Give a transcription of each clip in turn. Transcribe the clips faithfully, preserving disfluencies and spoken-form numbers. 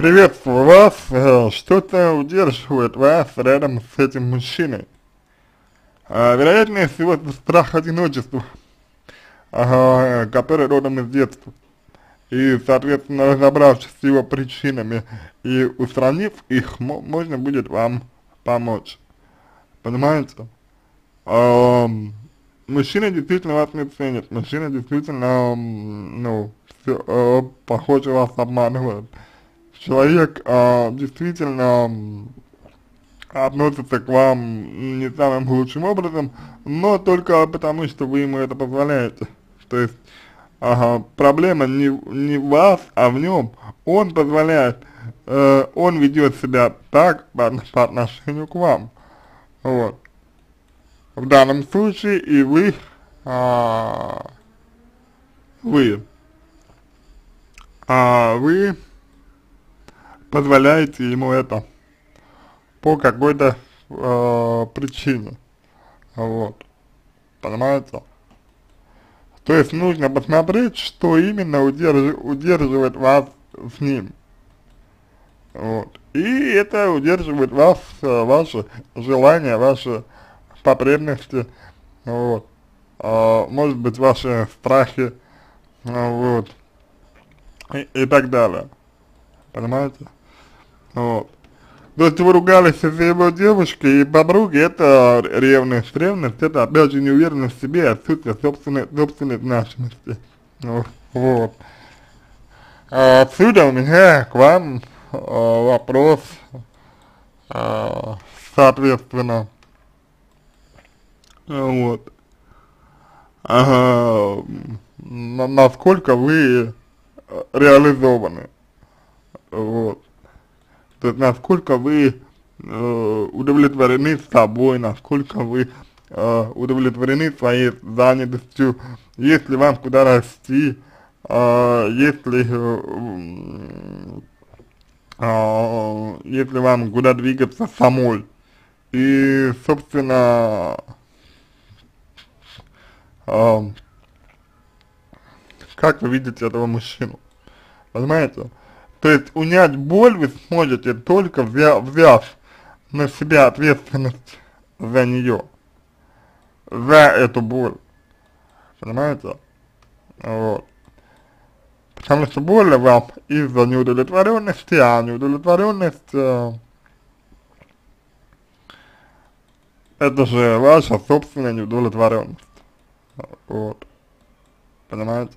Приветствую вас. Э, Что-то удерживает вас рядом с этим мужчиной. А, вероятнее всего, это страх одиночества, ага, который родом из детства. И, соответственно, разобравшись с его причинами и устранив их, мо- можно будет вам помочь. Понимаете? Ам, мужчина действительно вас не ценит, мужчина действительно, м, ну, всё, э, похоже, вас обманывает. Человек а, действительно м, относится к вам не самым лучшим образом, но только потому, что вы ему это позволяете. То есть, ага, проблема не, не в вас, а в нем. Он позволяет, э, он ведет себя так по, от- по отношению к вам. Вот. В данном случае и вы, а, вы, а, вы позволяете ему это по какой-то э, причине. Вот. Понимаете? То есть нужно посмотреть, что именно удерж, удерживает вас с ним. Вот. И это удерживает вас, э, ваши желания, ваши потребности, вот. А, может быть, ваши страхи, а, вот. И, и так далее. Понимаете? Вот. То есть вы ругались из-за его девушки и подруги, это ревность. Ревность это опять же неуверенность в себе, отсутствие собственной, собственной значимости. Ну, вот. А отсюда у меня к вам а, вопрос, а, соответственно, вот. Ага, на- насколько вы э, реализованы, вот. То есть насколько вы э, удовлетворены собой, насколько вы э, удовлетворены своей занятостью, если вам куда расти, э, если, э, м, э, если вам куда двигаться самой. И, собственно, э, как вы видите этого мужчину, понимаете? То есть унять боль вы сможете только взяв, взяв на себя ответственность за нее, за эту боль, понимаете? Вот. Потому что больно вам из-за неудовлетворенности, а неудовлетворенность э, это же ваша собственная неудовлетворенность, вот, понимаете?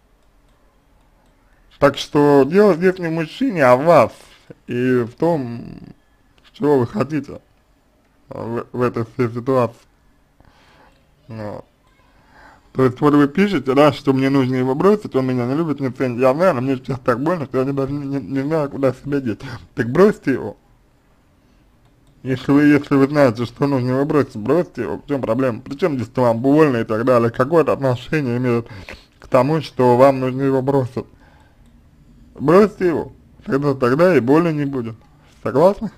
Так что дело здесь не в мужчине, а в вас и в том, чего вы хотите в, в этой всей ситуации. Вот. То есть вот вы пишете, да, что мне нужно его бросить, он меня не любит, не ценит. Я знаю, но мне сейчас так больно, что я не, даже не, не, не знаю, куда себя деть. Так бросьте его. Если вы, если вы знаете, что нужно его бросить, бросьте его, в чем проблема? Причем здесь вам больно и так далее, какое-то отношение имеет к тому, что вам нужно его бросить. Бросьте его, тогда, тогда и боли не будет. Согласны?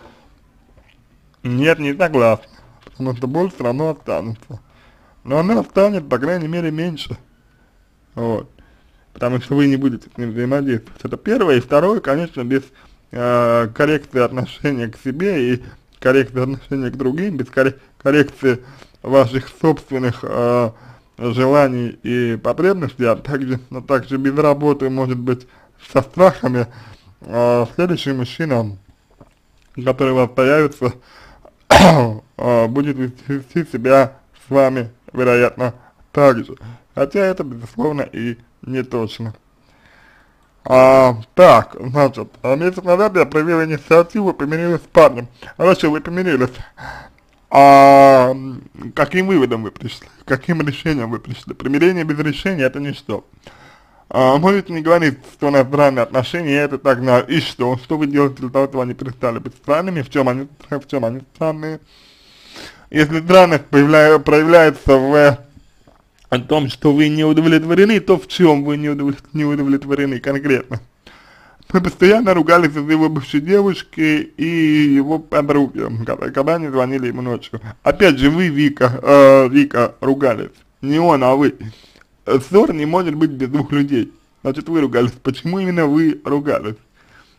Нет, не согласны, потому что боль все равно останется. Но она станет, по крайней мере, меньше. Вот. Потому что вы не будете с ним взаимодействовать. Это первое. И второе, конечно, без э, коррекции отношения к себе и коррекции отношения к другим, без коррек коррекции ваших собственных э, желаний и потребностей, а также, но также без работы, может быть, со страхами, э, следующий мужчина, который у вас появится, э, будет вести, вести себя с вами, вероятно, так же. Хотя это, безусловно, и не точно. А, так, значит, а месяц назад я проявил инициативу, помирилась с парнем. Хорошо, вы помирились. А м, каким выводом вы пришли? Каким решением вы пришли? Примирение без решения это ничто. А, можете не говорить, что у нас странные отношения, я это так знаю. И что? Что вы делаете для того, чтобы они перестали быть странными? В чем они, в чем они странные? Если странность появля, проявляется в о том, что вы не удовлетворены, то в чем вы не, удовлет, не удовлетворены конкретно? Мы постоянно ругались из-за его бывшей девушки и его подруги, когда, когда они звонили ему ночью. Опять же, вы, Вика, э, Вика, ругались. Не он, а вы. Ссор не может быть без двух людей. Значит, вы ругались. Почему именно вы ругались?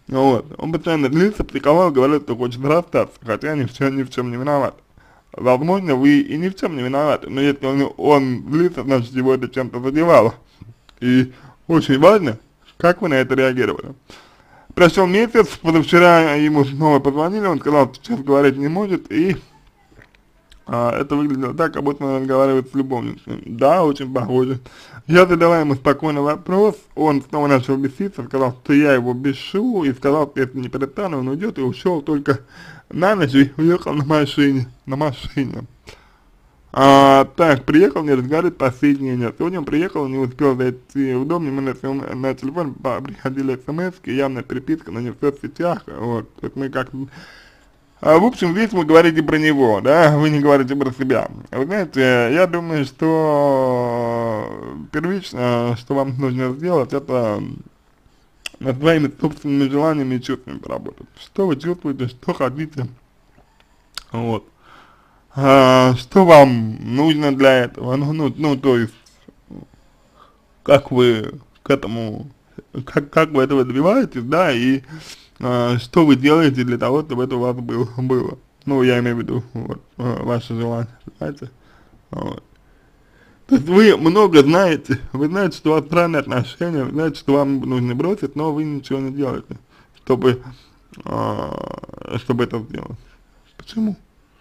Вот, он постоянно злится, психовал, говорит, что хочет расстаться, хотя ни в чем, ни в чем не виноват. Возможно, вы и ни в чем не виноваты, но если он, он злится, значит, его это чем-то задевало. И очень важно, как вы на это реагировали. Прошел месяц, позавчера ему снова позвонили, он сказал, что сейчас говорить не может, и а, это выглядело так, как будто он разговаривает с любовницей. Да, очень похоже. Я задала ему спокойный вопрос, он снова начал беситься, сказал, что я его бешу, и сказал, что если не перестану, он уйдет, и ушел только на ночь, и уехал на машине, на машине. А, так, приехал, не разговаривает, последнее нет. Сегодня он приехал, не успел зайти в дом, ему на, на телефон приходили смс-ки, явная переписка, но не в соцсетях, вот, то есть мы как а, в общем, здесь вы говорите про него, да, вы не говорите про себя. Вы знаете, я думаю, что первично, что вам нужно сделать, это над своими собственными желаниями и чувствами поработать. Что вы чувствуете, что хотите, вот. А, что вам нужно для этого, ну, ну, ну, то есть, как вы к этому, как, как вы этого добиваетесь, да, и а, что вы делаете для того, чтобы это у вас было, было. Ну, я имею в виду, вот, ваше желание, понимаете, вот. То есть вы много знаете, вы знаете, что у вас странные отношения, вы знаете, что вам нужно бросить, но вы ничего не делаете, чтобы, а, чтобы это сделать. Почему?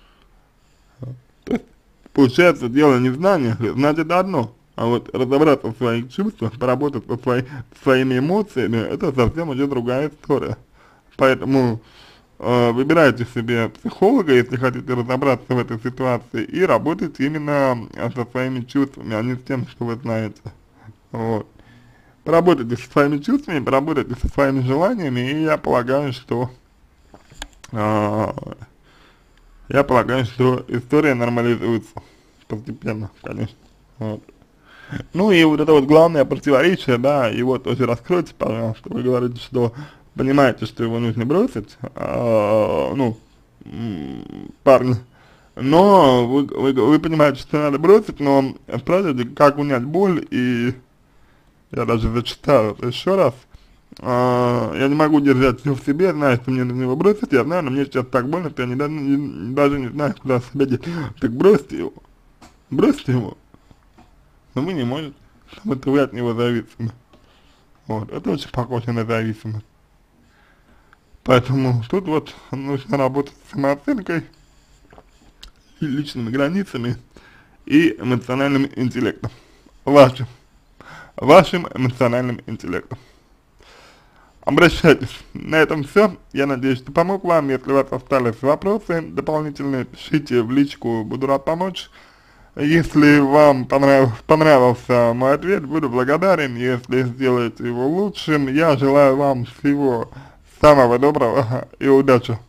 То есть, получается, дело не в знаниях, знать это одно, а вот разобраться в своих чувствах, поработать со свои, своими эмоциями, это совсем уже другая история. Поэтому э, выбирайте себе психолога, если хотите разобраться в этой ситуации, и работайте именно со своими чувствами, а не с тем, что вы знаете. Вот. Поработайте со своими чувствами, поработайте со своими желаниями, и я полагаю, что э, я полагаю, что история нормализуется постепенно, конечно. Вот. Ну и вот это вот главное противоречие, да, его тоже раскройте, пожалуйста. Вы говорите, что понимаете, что его нужно бросить, а, ну, парня, но вы, вы, вы понимаете, что надо бросить, но спрашиваете, как унять боль, и я даже зачитаю это еще раз. Uh, я не могу держать все в себе, знаю, что мне нужно его бросить, я знаю, но мне сейчас так больно, что я не, не, даже не знаю, куда себя деть. Так бросьте его, бросьте его, но вы не можете, потому что вы от него зависимы. Вот, это очень похоже на зависимость. Поэтому тут вот нужно работать с самооценкой, и личными границами и эмоциональным интеллектом. Вашим, вашим эмоциональным интеллектом. Обращайтесь. На этом все. Я надеюсь, что помог вам. Если у вас остались вопросы дополнительные, пишите в личку, буду рад помочь. Если вам понрав, понравился мой ответ, буду благодарен. Если сделаете его лучшим, я желаю вам всего самого доброго и удачи.